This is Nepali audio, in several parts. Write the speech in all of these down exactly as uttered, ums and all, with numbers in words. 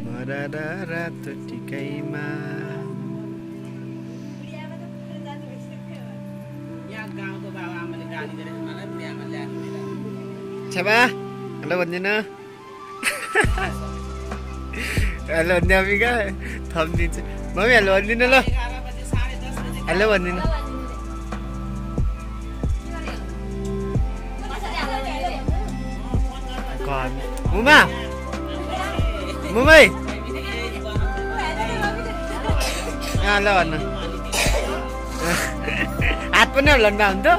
मरारा रातो टिकैमा छबा हेलो भन्दिन हेलो भन्ने अमिका थम्दिन्छ मम्मी हेलो भन्दिन ल हेलो भन्दिन मुमा मुमै ल भन्नु हात पनि हल्लाउनु हुन्थ्यो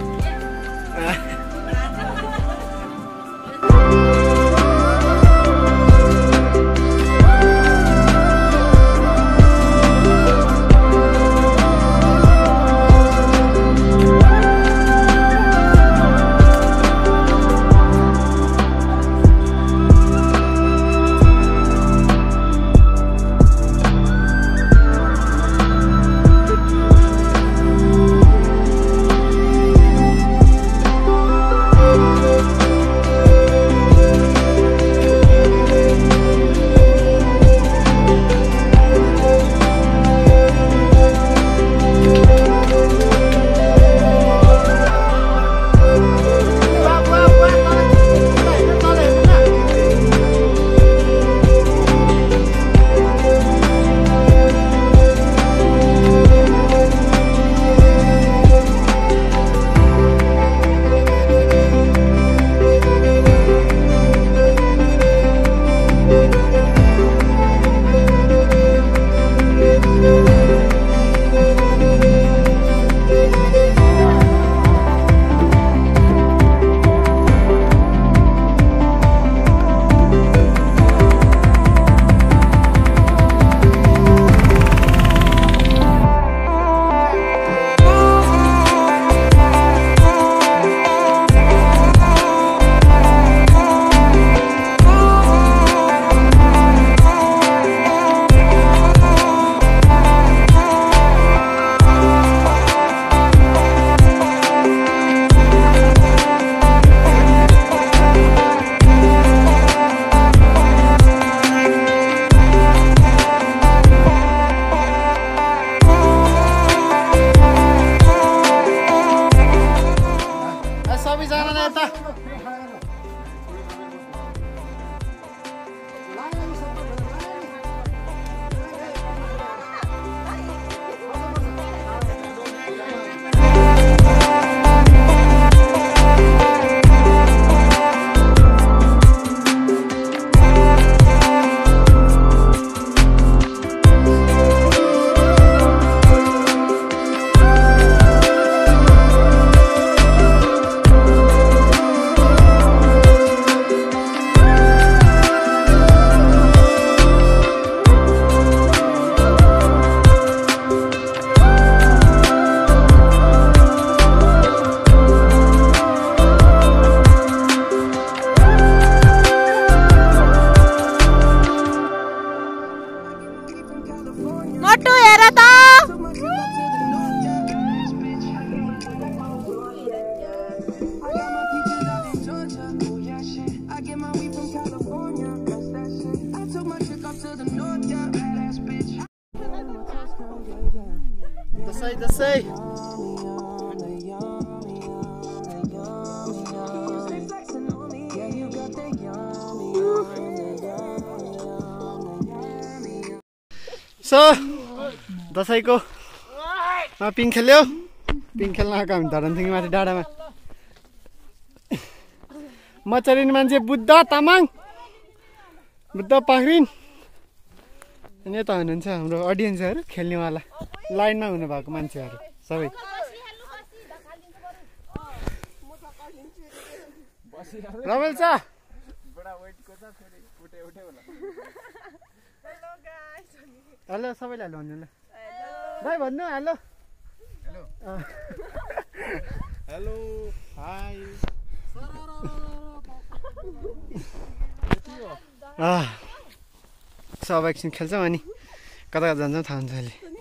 दसैँ दसैँ सो दसैँको पिङ खेल्यो पिङ खेल्न आएको हामी धरनसिंह माथि डाँडामा मचरिने मान्छे बुद्ध तामाङ बुद्ध पाखरिन अनि यता हुनुहुन्छ हाम्रो अडियन्सहरू खेल्नेवाला लाइनमा हुनुभएको मान्छेहरू सबै रमेल छ हेलो सबैलाई हेलो भन्नु ल भाइ भन्नु हेलो हेलो हेलो हाई सब एकछिन खेल्छौँ अनि कता कता जान्छौँ थाहा हुन्छ अहिले